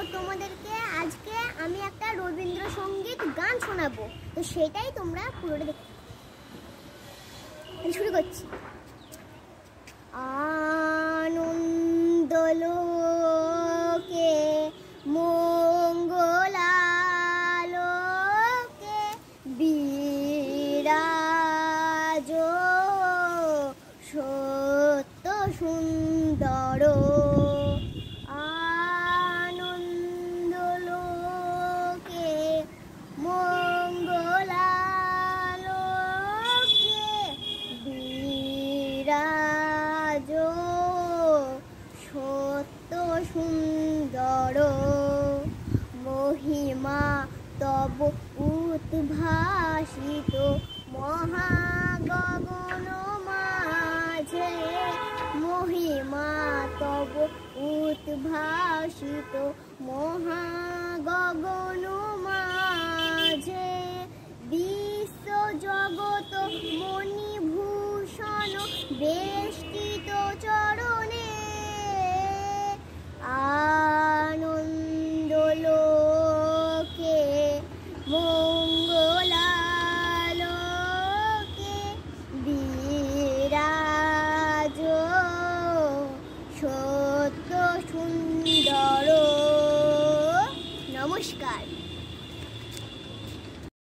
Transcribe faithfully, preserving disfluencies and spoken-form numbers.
তোমাদেরকে আজকে আমি একটা রবীন্দ্রসঙ্গীত গান শোনাবো, তো সেটাই তোমরা পুরোটা দেখতে শুরু করছি। আনন্দলোকে মঙ্গলালোকে বিরাজ সত্য সুন্দর। আনন্দলোকে মঙ্গলালোকে বিরাজ সত্য সুন্দর। মহিমা তব উদ্ভাসিত মহাগগন মাঝে। মহিমা তব উদ্ভাসিত মহাগগন মাঝে। বিশ্ব জগত মণিভূষণ বেশ